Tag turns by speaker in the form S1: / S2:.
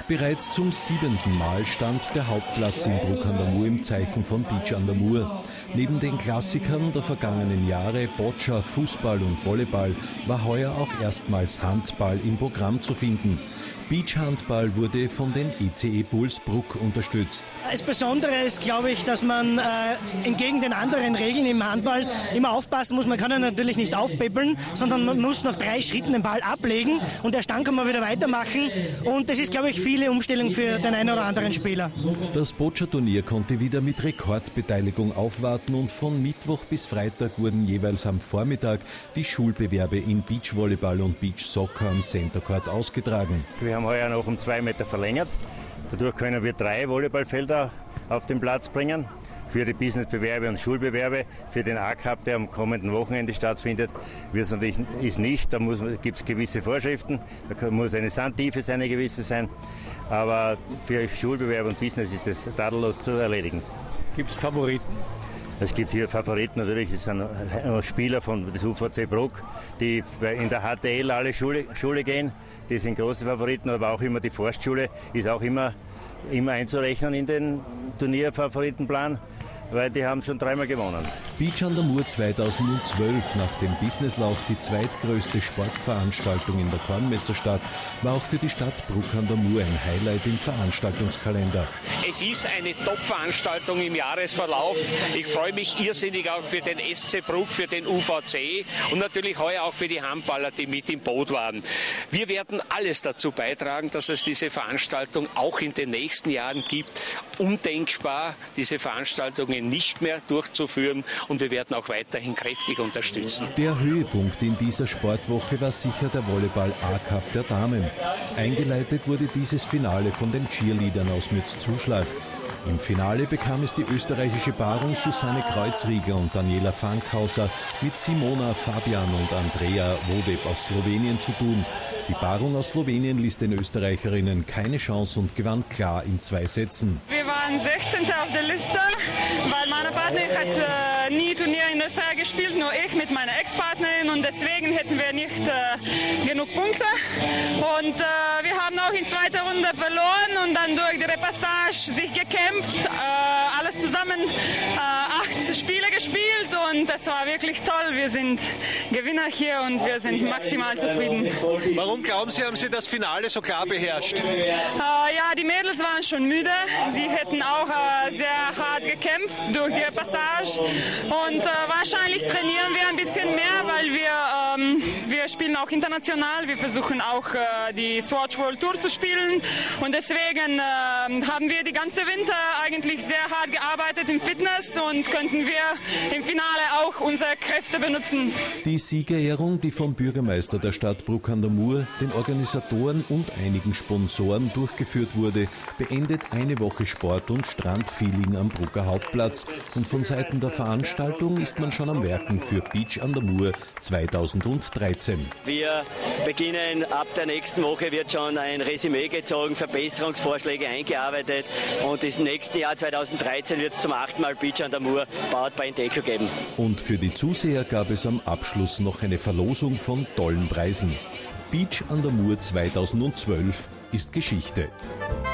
S1: Bereits zum 7. Mal stand der Hauptplatz in Bruck an der Mur im Zeichen von Beach an der Mur. Neben den Klassikern der vergangenen Jahre, Boccia, Fußball und Volleyball, war heuer auch erstmals Handball im Programm zu finden. Beachhandball wurde von den ECE Bulls Bruck unterstützt.
S2: Das Besondere ist, glaube ich, dass man entgegen den anderen Regeln im Handball immer aufpassen muss. Man kann ihn natürlich nicht aufpäppeln, sondern man muss nach 3 Schritten den Ball ablegen und erst dann kann man wieder weitermachen. Und das ist, glaube ich, viele Umstellung für den einen oder anderen Spieler.
S1: Das Boccia-Turnier konnte wieder mit Rekordbeteiligung aufwarten und von Mittwoch bis Freitag wurden jeweils am Vormittag die Schulbewerbe in Beachvolleyball und Beachsoccer am Center Court ausgetragen.
S3: Wir haben heuer noch um 2 Meter verlängert. Dadurch können wir 3 Volleyballfelder auf den Platz bringen. Für die Businessbewerbe und Schulbewerbe, für den A-Cup, der am kommenden Wochenende stattfindet, ist nicht. Da gibt es gewisse Vorschriften. Da muss eine Sandtiefe eine gewisse sein. Aber für Schulbewerbe und Business ist es tadellos zu erledigen.
S4: Gibt es Favoriten?
S3: Es gibt hier Favoriten natürlich, das sind Spieler von des UVC Bruck, die in der HTL alle Schule gehen. Die sind große Favoriten, aber auch immer die Forstschule ist auch immer einzurechnen in den Turnierfavoritenplan, weil die haben schon 3-mal gewonnen.
S1: Beach an der Mur 2012, nach dem Businesslauf die zweitgrößte Sportveranstaltung in der Kornmesserstadt, war auch für die Stadt Bruck an der Mur ein Highlight im Veranstaltungskalender.
S5: Es ist eine Top-Veranstaltung im Jahresverlauf. Ich freue mich irrsinnig auch für den SC Bruck, für den UVC und natürlich heuer auch für die Handballer, die mit im Boot waren. Wir werden alles dazu beitragen, dass es diese Veranstaltung auch in den nächsten Jahren gibt. Undenkbar, diese Veranstaltungen nicht mehr durchzuführen und wir werden auch weiterhin kräftig unterstützen.
S1: Der Höhepunkt in dieser Sportwoche war sicher der Volleyball A-Cup der Damen. Eingeleitet wurde dieses Finale von den Cheerleadern aus Mützzuschlag. Im Finale bekam es die österreichische Paarung Susanne Kreuzriegler und Daniela Fankhauser mit Simona Fabian und Andrea Vodeb aus Slowenien zu tun. Die Paarung aus Slowenien ließ den Österreicherinnen keine Chance und gewann klar in 2 Sätzen.
S6: Wir waren 16. auf der Liste, weil meine Partnerin hat nie Turnier in Österreich gespielt, nur ich mit meiner Ex-Partnerin und deswegen hätten wir nicht genug Punkte. Und wir haben auch in 2. Runde verloren und dann durch die Repassage sich gekämpft. Alles zusammen 8 Spiele gespielt und das war wirklich toll. Wir sind Gewinner hier und wir sind maximal zufrieden.
S4: Warum glauben Sie, haben Sie das Finale so klar beherrscht?
S6: Ja, die Mädels waren schon müde. Sie hätten auch sehr hart gekämpft durch die Passage und wahrscheinlich trainieren wir ein bisschen mehr, weil wir spielen auch international. Wir versuchen auch die Swatch World Tour zu spielen und deswegen haben wir die ganze Winter eigentlich sehr hart gearbeitet im Fitness und könnten wir im Finale auch unsere Kräfte benutzen.
S1: Die Siegerehrung, die vom Bürgermeister der Stadt Bruck an der Mur, den Organisatoren und einigen Sponsoren durchgeführt wurde, beendet eine Woche Sport- und Strandfeeling am Brucker Hauptplatz und von Seiten der Veranstaltung ist man schon am Werken für Beach an der Mur 2013.
S7: Wir beginnen, ab der nächsten Woche wird schon ein Resümee gezogen, Verbesserungsvorschläge eingearbeitet und im nächsten Jahr 2013 wird es zum 8. Mal Beach an der Mur Powered by Indeco geben.
S1: Und für die Zuseher gab es am Abschluss noch eine Verlosung von tollen Preisen. Beach an der Mur 2012 ist Geschichte.